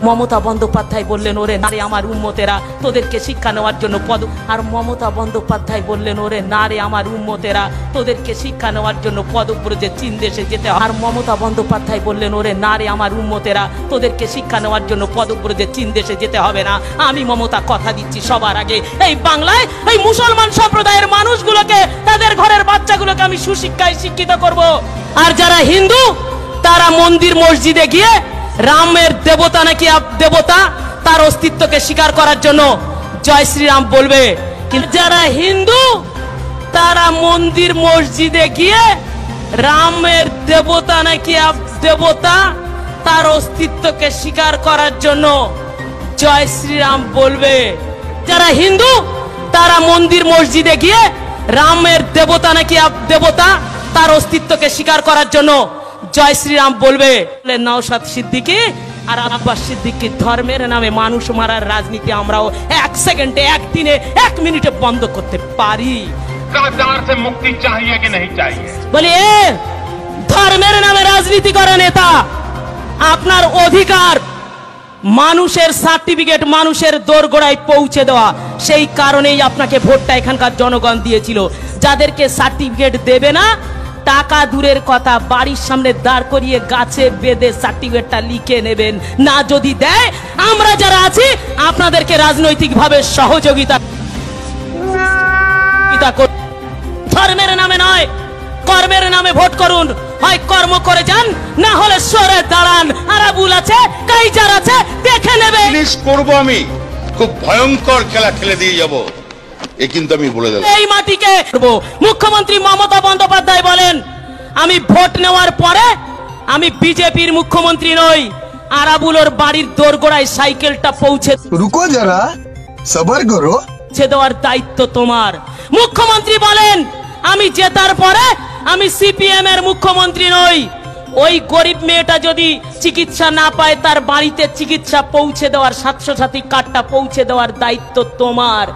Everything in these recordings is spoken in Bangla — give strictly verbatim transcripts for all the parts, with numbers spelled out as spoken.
মমতা বন্দ্যোপাধ্যায় বললেন, ওরে নারে আমার উম্মতেরা, তোদেরকে শিক্ষা নেওয়ার জন্য পদ। আর মমতা বন্দ্যোপাধ্যায় বললেন, ওরে নারে আমার উম্মতেরা, তোদেরকে শিক্ষা নেওয়ার জন্য পদব্রজে চীন দেশে যেতে। আর মমতা বন্দ্যোপাধ্যায় বললেন, ওরে নারে আমার উম্মতেরা, তোদেরকে শিক্ষা নেওয়ার জন্য পদব্রজে চীন দেশে যেতে হবে না। আমি মমতা কথা দিচ্ছি, সবার আগে এই বাংলায় এই মুসলমান সম্প্রদায়ের মানুষগুলোকে, তাদের ঘরের বাচ্চাগুলোকে আমি সুশিক্ষায় শিক্ষিত করব। আর যারা হিন্দু তারা মন্দির মসজিদে গিয়ে রামের দেবতা নাকি দেবতা, তার অস্তিত্বকে স্বীকার করার জন্য জয় শ্রীরাম বলবে। কিন্তু যারা হিন্দু তারা মন্দির মসজিদে গিয়ে রামের দেবতা নাকি দেবতা, তার অস্তিত্বকে স্বীকার করার জন্য জয় শ্রীরাম বলবে। যারা হিন্দু তারা মন্দির মসজিদে গিয়ে রামের দেবতা নাকি দেবতা, তার অস্তিত্বকে স্বীকার করার জন্য জয় শ্রীরাম বলবে। নওশাদ সিদ্দিকী আর আব্বাস সিদ্দিকী ধর্মের নামে মানুষ মারার রাজনীতি আমরাও এক সেকেন্ডে, একদিনে, এক মিনিটে বন্ধ করতে পারি। মুক্তি চাহিয়ে কি नहीं चाहिए? বলি এ ধর্মের নামে রাজনীতি করে নেতা, আপনার অধিকার মানুষের সার্টিফিকেট মানুষের দোরগোড়ায় পৌঁছে দেওয়া, সেই কারণেই আপনাকে ভোটটা এখানকার জনগণ দিয়েছিল। যাদেরকে সার্টিফিকেট দেবে না, টাকা দূরের কথা, বাড়ির সামনে দাঁড় করিয়ে গাছে বেঁধে সার্টিফিকেটটা লিখে নেবেন। না যদি দেয়, আমরা যারা আছি আপনাদেরকে রাজনৈতিকভাবে সহযোগিতা। ধর্মের নামে নয়, কর্মের নামে ভোট করুন। হয় কর্ম করে যান, না হলে সরে দাঁড়ান। আরাবুল আছে, কাইজার আছে, দেখে নেবে। করব আমি খুব ভয়ঙ্কর খেলা খেলে দিয়ে যাব, এ কিন্তু আমি বলে দিলাম। এই মাটিকে মুখ্যমন্ত্রী মমতা বন্দ্যোপাধ্যায় বলেন, আমি ভোট নেওয়ার পরে আমি বিজেপির মুখ্যমন্ত্রী নই। আরাবুলোর বাড়ির দোরগোড়ায় সাইকেলটা পৌঁছে রুকো যারা, সবার করো, পৌঁছে দেওয়ার দায়িত্ব তোমার। মুখ্যমন্ত্রী বলেন, আমি জেতার পরে আমি সিপিএম এর মুখ্যমন্ত্রী নই। ওই গরিব মেয়েটা যদি চিকিৎসা না পায়, তার বাড়িতে চিকিৎসা পৌঁছে দেওয়ার, স্বাস্থ্য সাথী কার্ডটা পৌঁছে দেওয়ার দায়িত্ব তোমার।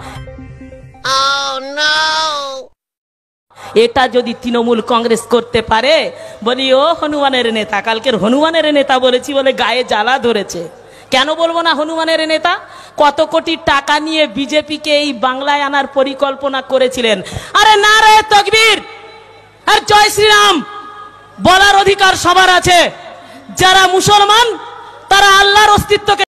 এটা যদি তৃণমূল কংগ্রেস করতে পারে, বলি ও হনুমানের নেতা, কালকের হনুমানের নেতা বলেছি বলে গায়ে জ্বালা ধরেছে। কেন বলবো না হনুমানের নেতা? কত কোটি টাকা নিয়ে বিজেপিকে এই বাংলায় আনার পরিকল্পনা করেছিলেন। আরে নারে তাকবীর আর জয় শ্রীরাম বলার অধিকার সবার আছে। যারা মুসলমান তারা আল্লাহর অস্তিত্বকে